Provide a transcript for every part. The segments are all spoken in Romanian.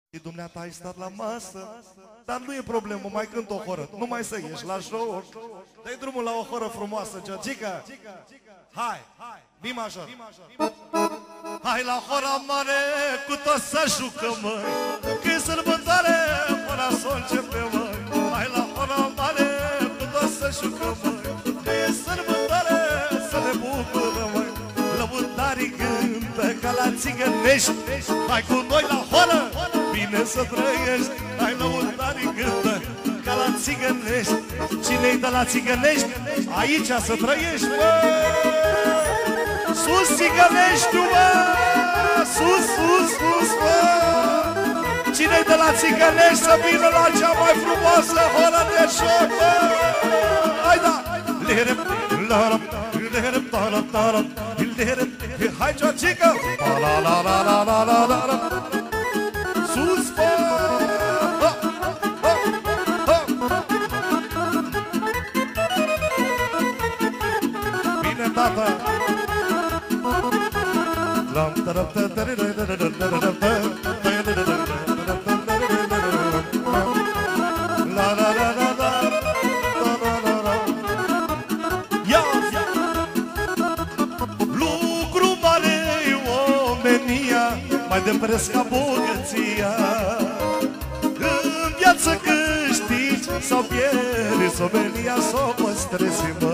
Și dumneata ai stat la masă, dar nu e problemă, mai cânt o horă. Nu mai să ieși la show. Dă-i drumul la o horă frumoasă, Georgica. Hai, mi major. Hai la hora mare, cu toți să jucăm, măi. Că-i sărbătoare, până să începe, măi. Hai la hora mare, cu toți să jucăm, măi. Că-i sărbătoare, să ne bucurăm, măi. Lăutarii cântă ca la țigănești. Hai cu noi la horă, bine să trăiești. Hai lăutarii cântă ca la țigănești. Cine-i de la țigănești? Aici să trăiești, măi. Sus țigăneștiu, mă! Sus, sus, sus, mă! Cine-i de la țigănești să vină la cea mai frumoasă horă de șoc, mă! Hai da! Lerem, larăm, lerem, tarăm, tarăm, lerem. Hai, Georgica! La la la la la la la la. Sus, mă! Bine, tata! Lucru mare omenia, mai de preț ca bogăția. În viață câștigi sau pierzi, omenia s-o păstrezi, mă.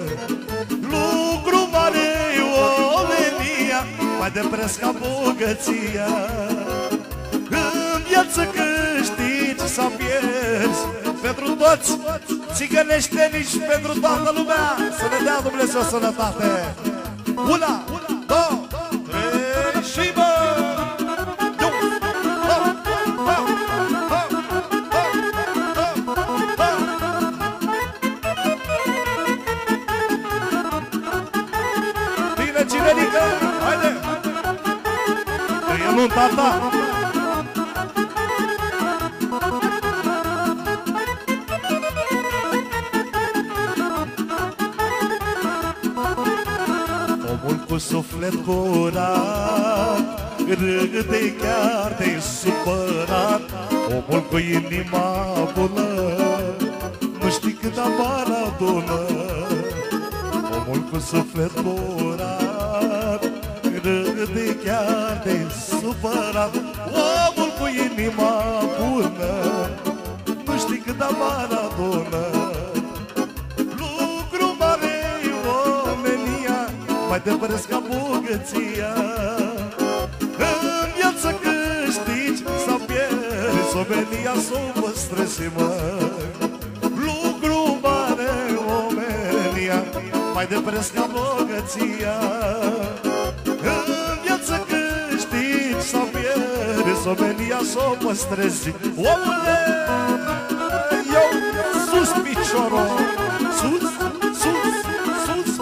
Lucru mare omenia, mai de preț ca bogăția. În viață câștigi sau pierzi, pentru toți țigăneștenii și pentru toată lumea. Să ne dea Dumnezeu sănătate. Una, două, trei și bă! Bine, cinerică, haide! Că e nunta ta! Cu suflet curat, râde chiar de supărat. Omul cu inima bună, nu știi cât amar adună. Omul cu suflet curat, râde chiar de supărat. Omul cu inima bună, nu știi cât amar adună. Mai de preț ca bogăția. În viață câștigi sau pierzi, omenia s-o păstrezi, mă. Lucru mare omenia, mai de preț ca bogăția. În viață câștigi sau pierzi, omenia s-o păstrezi. Omule, eu sus piciorul, sus, sus, sus,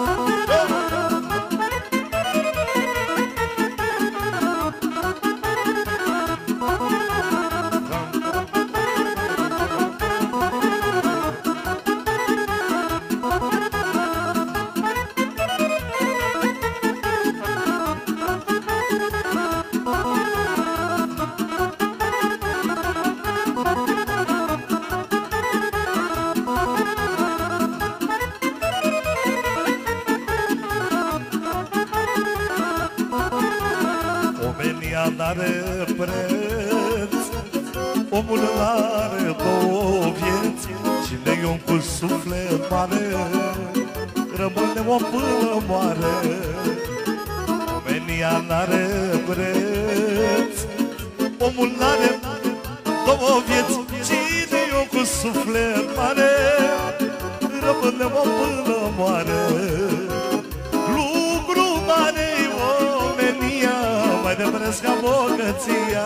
n-are preț, omul n-are două vieți. Cine e om cu suflet mare, rămâne om până moare. Omenia n-are preț, omul n-are două vieți. Cine e om cu suflet mare, rămâne om până moare. Lucru mare omenia, mai de preț ca bogăția.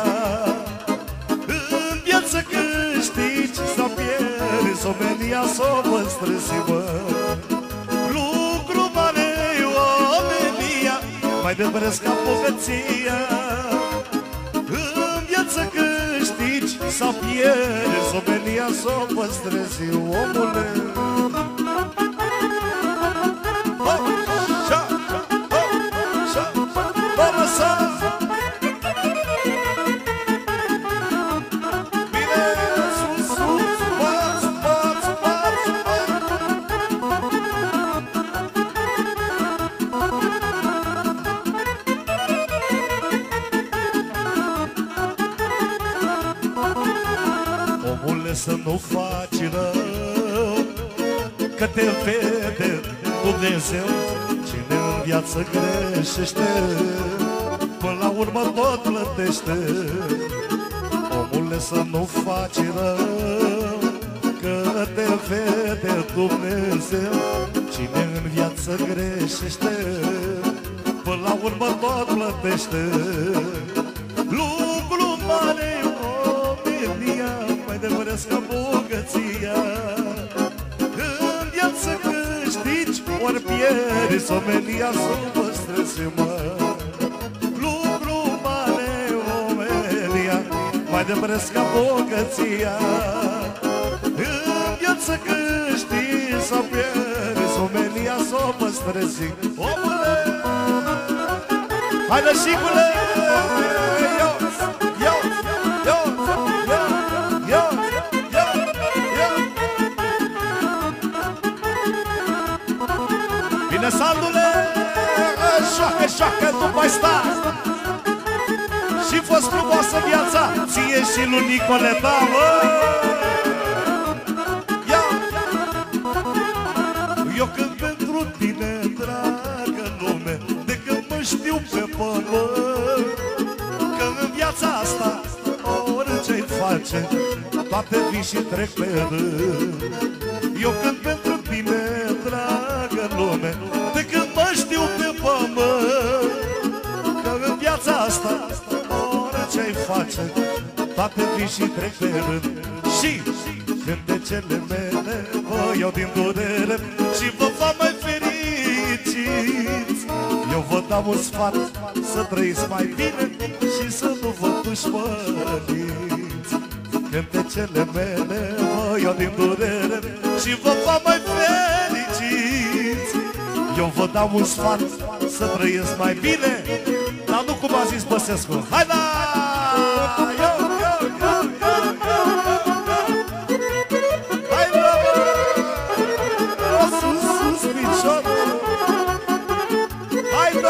În viață câștigi sau pierzi, omenia s-o păstrezi, mă. Lucru mare omenia, mai de preț ca bogăția. În viață câștigi sau pierzi, omenia s-o păstrezi, omule. să nu faci rău, că te vede Dumnezeu. Cine în viață greșește, până la urmă tot plătește. Omule, să nu faci rău, că te vede Dumnezeu. Cine în viață greșește, până la urmă tot plătește. Lucru mare omenia, mai de măresc ca bogăția. În viață câștigi, ori pierzi, omenia să păstrezi, mă. Lucru mare omenia, mai de măresc ca bogăția. În viață câștigi sau pierzi, omenia să păstrezi. Omule! Hai, lășicule! Bine, Sandule! Șoacă, șoacă, nu mai sta! Și fost frumoasă viața ție și lui Nicoleta, mă! Ia! Eu cânt pentru tine, dragă lume, de când mă știu pe pământ, că în viața asta orice-i face, toate vin și trec pe rând. Eu cânt pentru tine, dragă lume, de când mă știu pe pământ, că în viața asta orice-i face, toate vin și trec pe rând. Și cântecele mele vă iau din durere și vă fac mai fericiți. Eu vă dau un sfat, să trăiți mai bine și să nu vă dușmăniți. Cântecele mele vă iau din durere și vă fac mai fericiți. Eu vă dau un sfat, să trăiesc mai bine, dar nu cum a zis Băsescu. Hai da! Hai da! Sus, sus, piciorul! Hai da!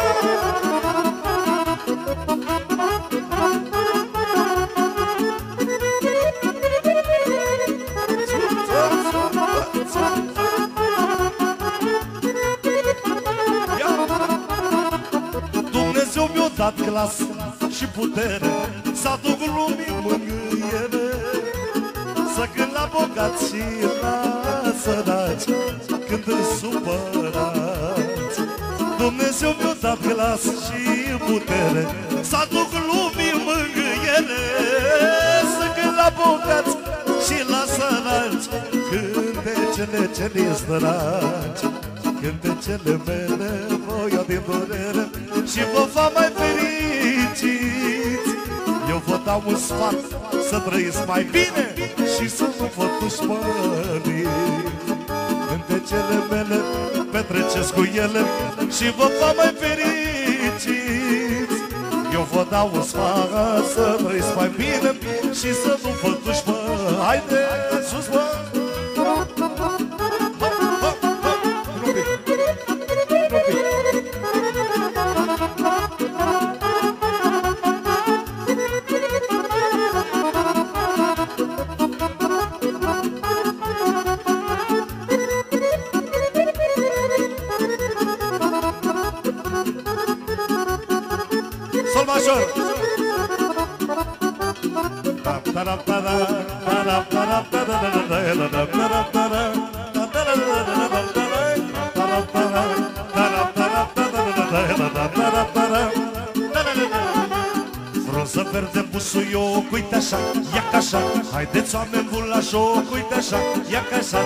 Dumnezeu mi-a dat glas și putere să aduc lumii mângâiere, să cânt la bogați și la săraci când îi supărați. Dumnezeu mi-a dat glas și putere să aduc lumii mângâiere, să cânt la bogați și la săraci cântecele celei săraci. Cântecele mele vă iau din durere și vă fac mai fericiți. Eu vă dau un sfat, să trăiți mai bine și să nu vă dușmăniți. Cântecele mele petreceți cu ele și vă fac mai fericiți. Eu vă dau un sfat, să trăiți mai bine și să nu vă dușmăniți. Haide, sus, mă! Sol major. Frunză verde busuioc, uite așa, ia ca așa. Haideți oameni buni la joc, uite așa, ia ca așa.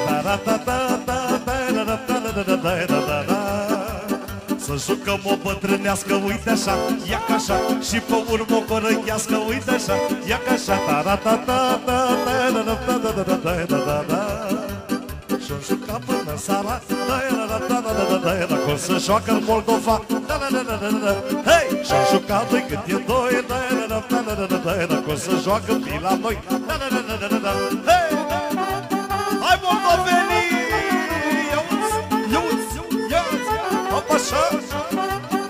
Să jucăm o bătrânească, uite așa, ia ca așa. Și pe urmă o corăghească, uite așa, ia ca așa. Și-o juca până seara, cum se joacă în Moldova. Hei! Și-o juca doi cât e doi, cum se joacă fi la noi. Hei! Hai moldovenii! Iauți! Hop așa!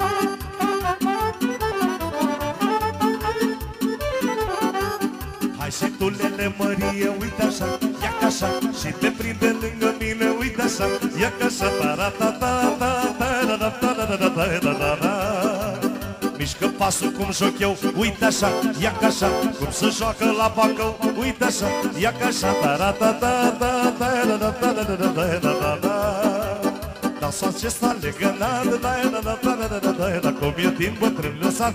Hai Și tu lele Mărie, uite așa, ia ca așa. Și te prinde lângă mine, uite așa, ia ca așa. Mișcă pasul cum joc eu, uite așa, ia ca așa. Cum se joacă la Bacău, uite așa, ia ca așa. Dansul acesta legănat, cum e din bătrân lăsat.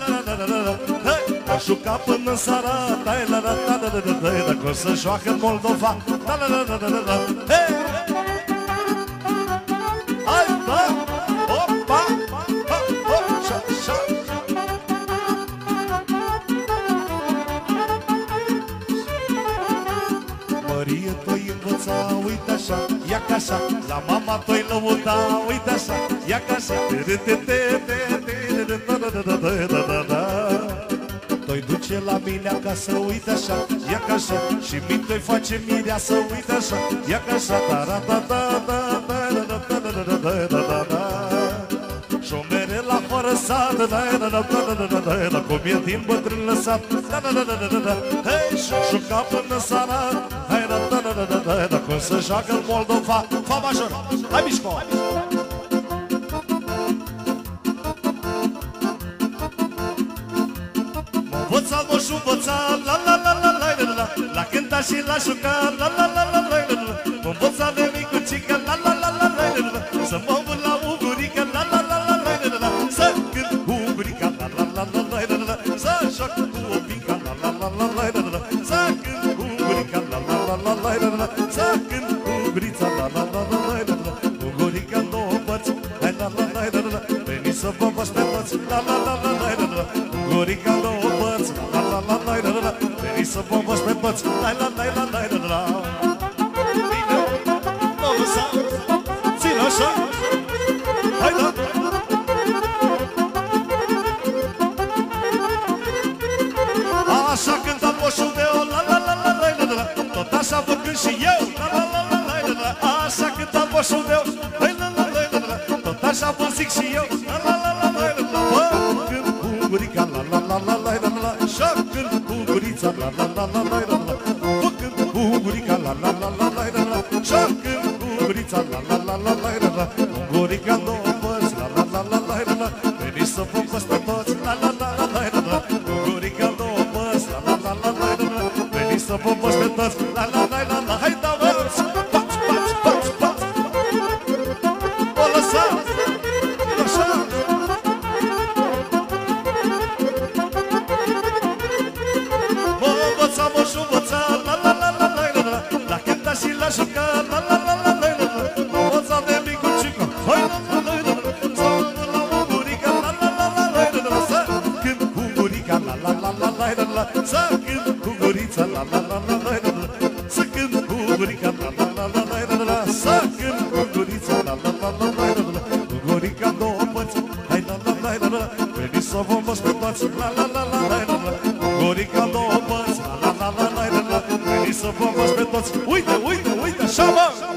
A jucat până în seara, cum se joacă în Moldova. Hai, da, opa, așa. Mărie, tu-i învăța, uite așa, ia ca așa. La mama tu-i lăuda, uite așa, ia ca așa. Tu-i duce la mine acasă, uite așa, ia ca așa. Și mi tu-i face mireasă, uite așa, ia ca așa. Șomere la fără sat, cum e din bătrân lăsat. Hei, și-o juca până seara, cum se joacă în Moldova. Fa major, hai mișco! Învățat, moș învățat, la la la la la la la. La cânta și la jucat, la la la la la la la. Învățat de micuțică, la la la la la la la. Să mă văd la ugurică, la la la la la la la. Să cânt cu ugurica, la la la la la la la. Să joc cu opinca, la la la la la la la. Să cânt cu ugurica, la la la la la la la. Să cânt cu ugurița, la la la la la la la. Ugurica în două părți, hai la la la la la. Veni să vă văd pe toți, la la la la la la la. Ugurica în două părți, la la la la la la. Veni să vă văd pe toți, la la la la la la la. Bine, nu lăsa, ține așa, hai da. Așa cânta moșul meu, la la la la la la la. Tot așa vă cânt și eu, la la la la la la la. Așa cânta moșul meu, la la la la la la. Tot așa vă zic și eu, la la la la la la la. Vă cânt cu gurica, la la la la la la la. Și cânt cu gurița, la la la la la la la. Vă cânt cu gurica, la la la la la la la. Și cânt cu gurița, la la la la la la la. Gurica în două părți, la la la la la la la. Veniți să vă văd pe toți, la la la la la la la. Gurica în două părți, la la la la la la la. Veniți să vă văd pe toți, la la la la la. Hai da, vărți! Pați, pați, pați, pați! O lăsați! Așa! Mă învăța, moșul învăța, la la la la la la la. La cânta și la juca, la la la la la la la. Mă învăța de micuțică, hai la la la la la. Să mă la ugurica, la la la la la la la. Să cânt cu gurica, la la la la la la la. Să cânt cu gurița, la la la la la la la. Să cânt cu gurica, la la la la la la la. Să cânt cu gurița, la la la la la la la. Gurica în două părți, hai la la la la la. Veniți să vă văd pe toți, la la la la la la la. Gurica în două părți, la la la la la la. Veniți să vă văd pe toți, uite, uite, uite, așa mă!